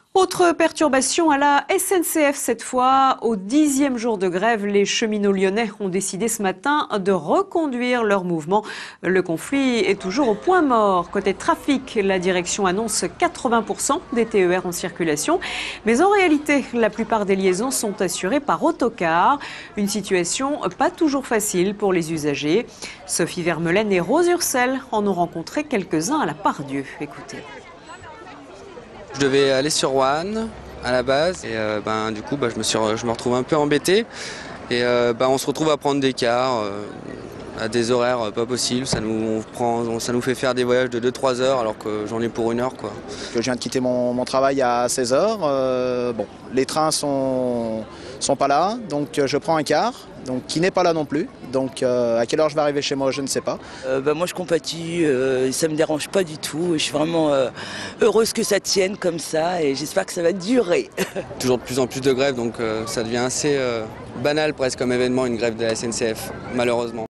Autre perturbation à la SNCF cette fois. Au 10e jour de grève, les cheminots lyonnais ont décidé ce matin de reconduire leur mouvement. Le conflit est toujours au point mort. Côté trafic, la direction annonce 80% des TER en circulation. Mais en réalité, la plupart des liaisons sont assurées par autocar. Une situation pas toujours facile pour les usagers. Sophie Vermelaine et Rose Ursel en ont rencontré quelques-uns à la Part-Dieu. Écoutez. Je devais aller sur Roanne à la base et du coup je me retrouve un peu embêté et on se retrouve à prendre des cars à des horaires pas possibles. Ça nous fait faire des voyages de 2-3 heures alors que j'en ai pour 1 heure, quoi. Je viens de quitter mon travail à 16 heures. Les trains sont pas là, donc je prends un car, donc qui n'est pas là non plus. Donc à quelle heure je vais arriver chez moi, je ne sais pas. Moi je compatis, ça me dérange pas du tout. Je suis vraiment heureuse que ça tienne comme ça et j'espère que ça va durer. Toujours de plus en plus de grèves, donc ça devient assez banal presque comme événement, une grève de la SNCF, malheureusement.